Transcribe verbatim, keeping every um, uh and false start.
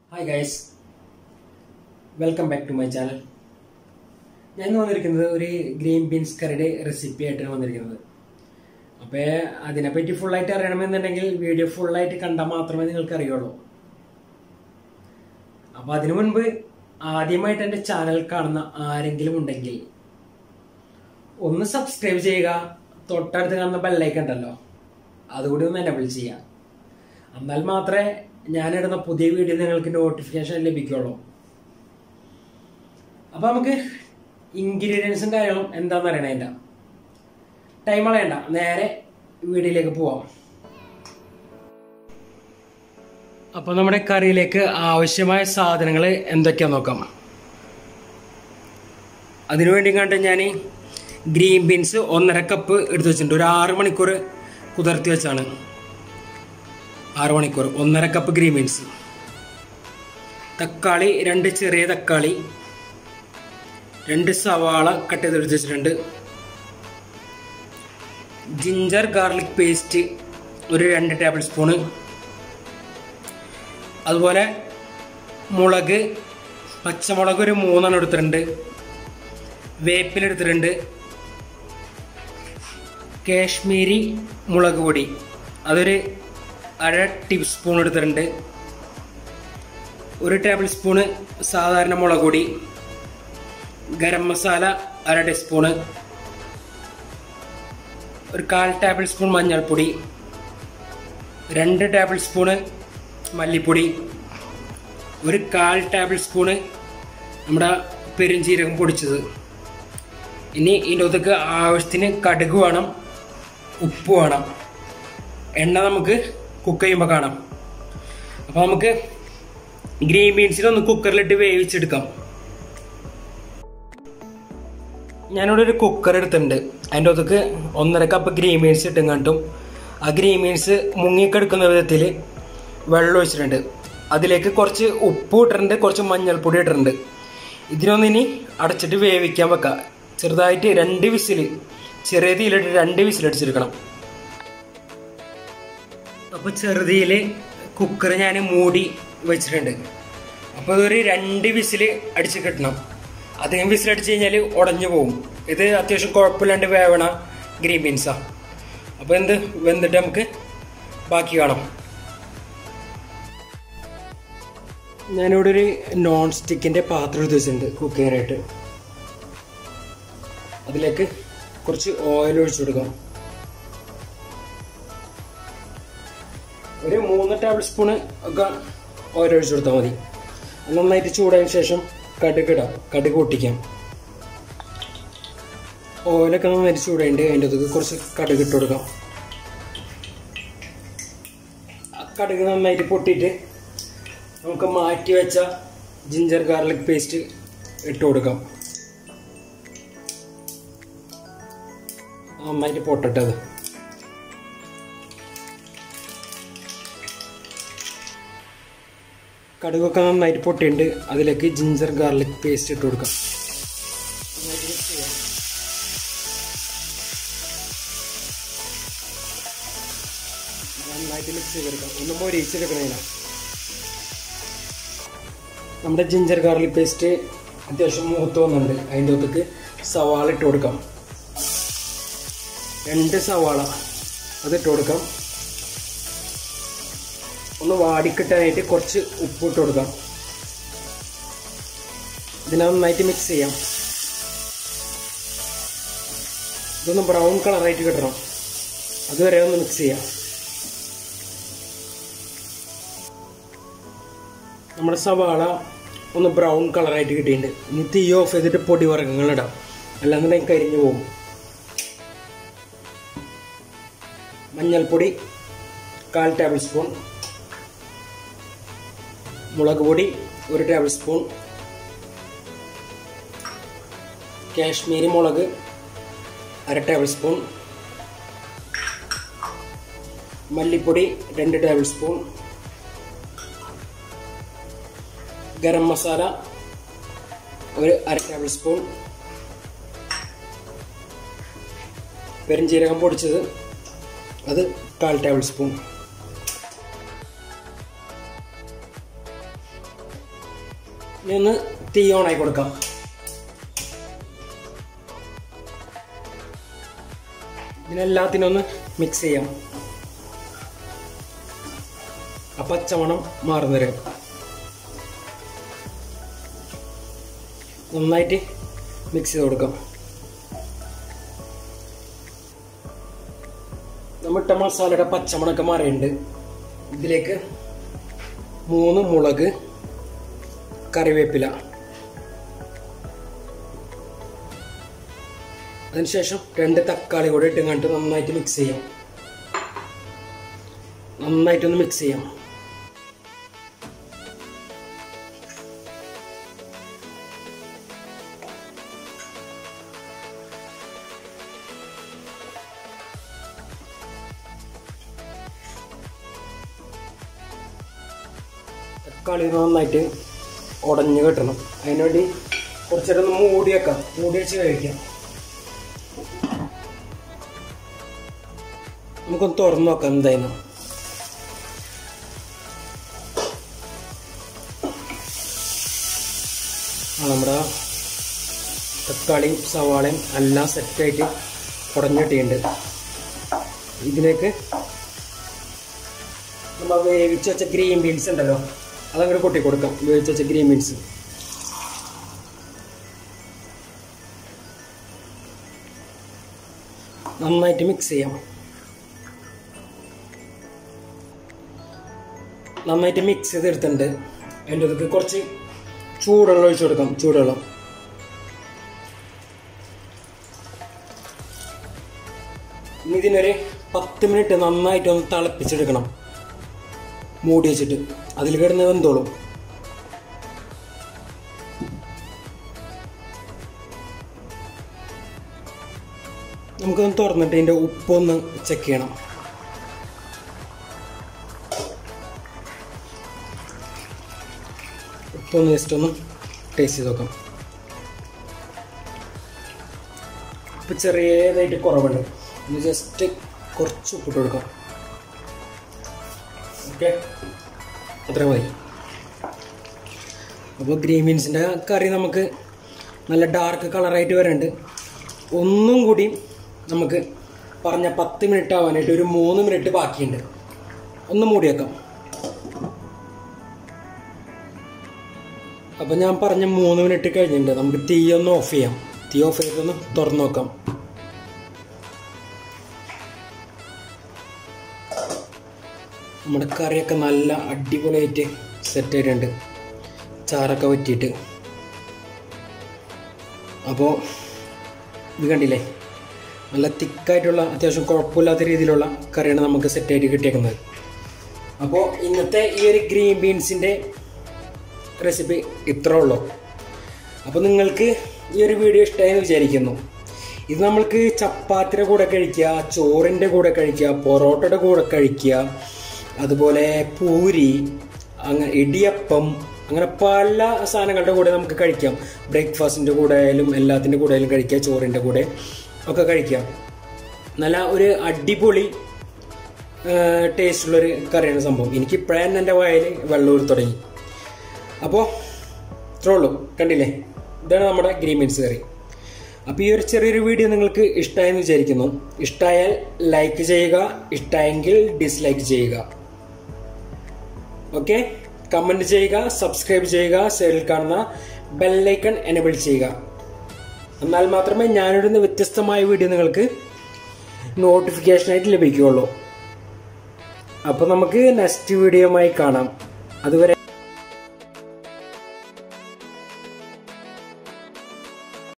Hi guys, welcome back to my channel. I am going to make a green beans curry recipe. I am going to make a full light video full light video. Now, the channel ഒന്ന് subscribe ചെയ്യുക തൊട്ടടുത്ത് കാണുന്ന bell icon ഉണ്ടല്ലോ അതുകൂടി ഒന്ന് enable ചെയ്യുക എന്നാൽ മാത്രമേ ഞാൻ ഇടുന്ന പുതിയ വീഡിയോ നിങ്ങൾക്ക് നോട്ടിഫിക്കേഷൻ ലഭിക്കുള്ളൂ അപ്പോൾ നമുക്ക് ഇൻഗ്രീഡിയൻസും കാര്യങ്ങളും എന്താണെന്ന് അറിയണം അതിന്റെ ടൈം കളയണ്ട നേരെ വീഡിയോയിലേക്ക് പോവാം അപ്പോൾ നമ്മുടെ കറിയിലേക്ക് ആവശ്യമായ സാധനങ്ങൾ എന്തൊക്കെയാണെന്ന് നോക്കാം അതിനുവേണ്ടി കണ്ട് ഞാൻ ഗ്രീൻ ബീൻസ് ഒന്നര കപ്പ് എടുത്ത് വെച്ചിട്ടുണ്ട് ഒരു ആറ് മണിക്കൂർ കുതിർത്തി വെച്ചാണ് ആറ് മണിക്കൂർ ഒന്നര കപ്പ് ഗ്രീൻ ബീൻസ് തക്കാളി രണ്ട് ചെറിയ തക്കാളി രണ്ട് സവാള കട്ട് ചെയ്ത് എടുത്ത് വെച്ചിട്ടുണ്ട് ജിഞ്ചർ ഗാർലിക് പേസ്റ്റ് ഒരു രണ്ട് ടേബിൾ സ്പൂണ് അതുപോലെ മുളക് പച്ചമുളക് ഒരു മൂന്നെണ്ണം എടുത്തിട്ടുണ്ട് വേപ്പില എടുത്തിട്ടുണ്ട് കാശ്മീരി മുളക് പൊടി അതൊരു അര ടീസ്പൂൺ എടുത്തിട്ടുണ്ട് ഒരു ടേബിൾ സ്പൂണ് സാധാരണ മുളക് പൊടി ഗരം മസാല അര ടീസ്പൂണ് ഒരു കാൽ ടേബിൾ സ്പൂൺ മഞ്ഞൾപ്പൊടി രണ്ട് ടേബിൾ സ്പൂണ് മല്ലിപ്പൊടി ഒരു കാൽ ടേബിൾ സ്പൂണ് നമ്മുടെ പെരുംജീരകം പൊടിച്ചത് ഇനി ഇതിൻ്റെ ഒതുക്ക് ആവശ്യത്തിന് കടുക് വേണം ഉപ്പ് വേണം എണ്ണ നമുക്ക് കുക്ക് ചെയ്യുമ്പോൾ കാണാം അപ്പോൾ നമുക്ക് ഗ്രീൻ ബീൻസിനൊന്ന് കുക്കറിലിട്ട് വേവിച്ചെടുക്കാം ഞാനിവിടെ ഒരു കുക്കർ എടുത്തിട്ടുണ്ട് അതിൻ്റെ ഒതുക്ക് ഒന്നര കപ്പ് ഗ്രീൻ ബീൻസ് ഇട്ടും കണ്ടും ആ ഗ്രീൻ ബീൻസ് മുങ്ങിക്കെടുക്കുന്ന വിധത്തിൽ വെള്ളം ഒഴിച്ചിട്ടുണ്ട് അതിലേക്ക് കുറച്ച് ഉപ്പ് ഇട്ടിട്ടുണ്ട് കുറച്ച് മഞ്ഞൾപ്പൊടി ഇട്ടിട്ടുണ്ട് ഇതിനൊന്നിനി അടച്ചിട്ട് വേവിക്കാൻ വെക്കാം ചെറുതായിട്ട് രണ്ട് വിസിൽ ചെറിയ തീയിലിട്ട് രണ്ട് വിസിൽ അടിച്ചെടുക്കണം അപ്പോൾ ചെറുതീയിൽ കുക്കർ ഞാൻ മൂടി വെച്ചിട്ടുണ്ട് അപ്പോൾ ഇതൊരു രണ്ട് വിസിൽ അടിച്ച് കിട്ടണം അധികം വിസിൽ അടിച്ച് കഴിഞ്ഞാൽ ഉടഞ്ഞു പോകും ഇത് അത്യാവശ്യം കുഴപ്പമില്ലാണ്ട് വേവണ ഗ്രീൻ ബീൻസാണ് അപ്പോൾ എന്ത് വെന്തിട്ട് നമുക്ക് ബാക്കി കാണാം ഞാനിവിടെ ഒരു നോൺ സ്റ്റിക്കിൻ്റെ പാത്രം എടുത്ത് വെച്ചിട്ടുണ്ട് കുക്ക് ചെയ്യാനായിട്ട് അതിലേക്ക് കുറച്ച് ഓയിൽ ഒഴിച്ചു കൊടുക്കാം ഒരു മൂന്ന് ടേബിൾ സ്പൂണ് ഒക്കെ ഓയിൽ ഒഴിച്ചു കൊടുത്താൽ മതി നന്നായിട്ട് ചൂടായതിനു ശേഷം കടുക് ഇടാം കടുക് പൊട്ടിക്കാം ഓയിലൊക്കെ നന്നായിട്ട് ചൂടായിട്ട് അതിൻ്റെ അതൊക്കെ കുറച്ച് കടുക് ഇട്ട് കൊടുക്കാം കടുക് നന്നായിട്ട് പൊട്ടിയിട്ട് നമുക്ക് മാറ്റി വെച്ച ജിഞ്ചർ ഗാർലിക് പേസ്റ്റ് ഇട്ട് കൊടുക്കാം നന്നായിട്ട് പൊട്ടട്ടത് കടുകൊക്കെ നന്നായിട്ട് പൊട്ടിയിട്ടുണ്ട് അതിലേക്ക് ജിഞ്ചർ ഗാർലിക് പേസ്റ്റ് ഇട്ട് കൊടുക്കാം നന്നായിട്ട് മിക്സ് ചെയ്തെടുക്കാം ഒന്ന് മൊരിച്ചെടുക്കണേനാ നമ്മുടെ ജിഞ്ചർ ഗാർലിക് പേസ്റ്റ് അത്യാവശ്യം മൂത്ത് വന്നുണ്ട് അതിൻ്റെ ഒത്തുക്ക് സവാള ഇട്ട് കൊടുക്കാം രണ്ട് സവാള അതിട്ട് കൊടുക്കാം ഒന്ന് വാടിക്കിട്ടാനായിട്ട് കുറച്ച് ഉപ്പ് ഇട്ട് കൊടുക്കാം ഇതിനെ നന്നായിട്ട് മിക്സ് ചെയ്യാം ഇതൊന്ന് ബ്രൗൺ കളറായിട്ട് കിട്ടണം അതുവരെ ഒന്ന് മിക്സ് ചെയ്യാം നമ്മുടെ സവാള ഒന്ന് ബ്രൗൺ കളറായിട്ട് കിട്ടിയിട്ടുണ്ട് ഇനി തീ ഓഫ് ചെയ്തിട്ട് പൊടി വർഗ്ഗങ്ങൾ ഇടാം അല്ലാന്നുണ്ടെങ്കിൽ കരിഞ്ഞു പോകും മഞ്ഞൾപ്പൊടി കാൽ ടേബിൾ സ്പൂൺ മുളക് പൊടി ഒരു ടേബിൾ സ്പൂൺ കാശ്മീരി മുളക് അര ടേബിൾ സ്പൂൺ മല്ലിപ്പൊടി രണ്ട് ടേബിൾ സ്പൂൺ ഗരം മസാല ഒരു അര ടേബിൾ സ്പൂൺ പെരുംജീരകം പൊടിച്ചത് അത് കാൽ ടേബിൾ സ്പൂൺ ഇനി ഒന്ന് തീ ഓണാക്കി കൊടുക്കാം. ഇതിനെല്ലാത്തിനും ഒന്ന് മിക്സ് ചെയ്യാം. ആ പച്ചമണം മാറുന്നവരെ നന്നായിട്ട് മിക്സ് ചെയ്ത് കൊടുക്കാം. നമ്മിട്ട മസാലയുടെ പച്ചമണമൊക്കെ മാറിയിട്ടുണ്ട്. ഇതിലേക്ക് മൂന്ന് മുളക്, കറിവേപ്പില, അതിനുശേഷം രണ്ട് തക്കാളി കൂടെ ഇട്ട് കണ്ടിട്ട് നന്നായിട്ട് മിക്സ് ചെയ്യാം. നന്നായിട്ടൊന്ന് മിക്സ് ചെയ്യാം. തക്കാളി നന്നായിട്ട് ഉടഞ്ഞ് കിട്ടണം. അതിനുവേണ്ടി കുറച്ച് നേരം ഒന്ന് മൂടി വെക്കാം. മൂടി വെച്ച് കഴിക്കാം. നമുക്കൊന്ന് തുറന്നു നോക്കാം എന്തായിരുന്നു. ആ നമ്മുടെ തക്കാളിയും സവാളയും എല്ലാം സെറ്റായിട്ട് ഉടഞ്ഞിട്ടുണ്ട്. ഇതിലേക്ക് നമ്മൾ വേവിച്ച് വെച്ച ഗ്രീൻ ബീൻസ് ഉണ്ടല്ലോ, അതങ്ങോട്ട് കൊട്ടി കൊടുക്കാം. വേവിച്ച് വെച്ച ഗ്രീൻ ബീൻസ് നന്നായിട്ട് മിക്സ് ചെയ്യാം. നന്നായിട്ട് മിക്സ് ചെയ്തെടുത്തിട്ടുണ്ട്. അതിൻ്റെ അടുത്ത് കുറച്ച് ചൂടുവെള്ളം ഒഴിച്ചു കൊടുക്കാം. ചൂടുവെള്ളം ഇനി ഇതിനൊരു പത്ത് മിനിറ്റ് നന്നായിട്ടൊന്ന് തിളപ്പിച്ചെടുക്കണം. മൂടി വെച്ചിട്ട് അതിൽ കിടന്ന് വെന്തോളും. നമുക്കൊന്ന് തുറന്നിട്ട് ഇതിൻ്റെ ഉപ്പൊന്ന് ചെക്ക് ചെയ്യണം. ഉപ്പൊന്ന് ജസ്റ്റ് ഒന്ന് ടേസ്റ്റ് ചെയ്ത് നോക്കാം. ഉപ്പ് ചെറിയതായിട്ട് കുറവുണ്ട്. ഒന്ന് ജസ്റ്റ് കുറച്ച് ഉപ്പിട്ട് കൊടുക്കാം. ഓക്കെ, അത്ര മതി. അപ്പോൾ ഗ്രീൻ ബീൻസിൻ്റെ കറി നമുക്ക് നല്ല ഡാർക്ക് കളറായിട്ട് വരുന്നുണ്ട്. ഒന്നും കൂടി നമുക്ക് പറഞ്ഞ പത്ത് മിനിറ്റ് ആവാനായിട്ട് ഒരു മൂന്ന് മിനിറ്റ് ബാക്കിയുണ്ട്. ഒന്ന് മൂടി വെക്കാം. അപ്പം ഞാൻ പറഞ്ഞ മൂന്ന് മിനിറ്റ് കഴിഞ്ഞിട്ടുണ്ട്. നമുക്ക് തീ ഒന്ന് ഓഫ് ചെയ്യാം. തീ ഓഫ് ചെയ്തൊന്ന് തുറന്നു നോക്കാം. നമ്മുടെ കറിയൊക്കെ നല്ല അടിപൊളിയായിട്ട് സെറ്റ് ആയിട്ടുണ്ട്. ചാറൊക്കെ വറ്റിയിട്ട്. അപ്പോൾ ഇത് കണ്ടില്ലേ, നല്ല തിക്കായിട്ടുള്ള അത്യാവശ്യം കുഴപ്പമില്ലാത്ത രീതിയിലുള്ള കറിയാണ് നമുക്ക് സെറ്റായിട്ട് കിട്ടിയേക്കുന്നത്. അപ്പോൾ ഇന്നത്തെ ഈ ഒരു ഗ്രീൻ ബീൻസിൻ്റെ റെസിപ്പി ഇത്രേ ഉള്ളൂ. അപ്പോൾ നിങ്ങൾക്ക് ഈ ഒരു വീഡിയോ ഇഷ്ടമായെന്ന് വിചാരിക്കുന്നു. ഇത് നമ്മൾക്ക് ചപ്പാത്തിയുടെ കൂടെ കഴിക്കുക, ചോറിൻ്റെ കൂടെ കഴിക്കുക, പൊറോട്ടയുടെ കൂടെ കഴിക്കുക, അതുപോലെ പൂരി, അങ്ങനെ ഇടിയപ്പം, അങ്ങനെ പല സാധനങ്ങളുടെ കൂടെ നമുക്ക് കഴിക്കാം. ബ്രേക്ക്ഫാസ്റ്റിൻ്റെ കൂടെ ആയാലും എല്ലാത്തിൻ്റെ കൂടെ ആയാലും കഴിക്കാം. ചോറിൻ്റെ കൂടെ ഒക്കെ കഴിക്കാം. നല്ല ഒരു അടിപൊളി ടേസ്റ്റുള്ളൊരു കറിയാണ് സംഭവം. എനിക്കിപ്പോഴാണ് എൻ്റെ വായിൽ വെള്ളൂർ തുടങ്ങി. അപ്പോൾ ഇത്രേ ഉള്ളൂ. കണ്ടില്ലേ, ഇതാണ് നമ്മുടെ ഗ്രീൻ ബീൻസ് കറി. അപ്പോൾ ഈ ഒരു ചെറിയൊരു വീഡിയോ നിങ്ങൾക്ക് ഇഷ്ടമായെന്ന് വിചാരിക്കുന്നു. ഇഷ്ടമായാൽ ലൈക്ക് ചെയ്യുക, ഇഷ്ടമായെങ്കിൽ ഡിസ്ലൈക്ക് ചെയ്യുക. ഓക്കെ, കമൻറ്റ് ചെയ്യുക, സബ്സ്ക്രൈബ് ചെയ്യുക, സൈഡിൽ കാണുന്ന ബെല്ലൈക്കൺ എനേബിൾ ചെയ്യുക. എന്നാൽ മാത്രമേ ഞാനിടുന്ന വ്യത്യസ്തമായ വീഡിയോ നിങ്ങൾക്ക് നോട്ടിഫിക്കേഷനായിട്ട് ലഭിക്കുകയുള്ളൂ. അപ്പോൾ നമുക്ക് നെക്സ്റ്റ് വീഡിയോയുമായി കാണാം. അതുവരെ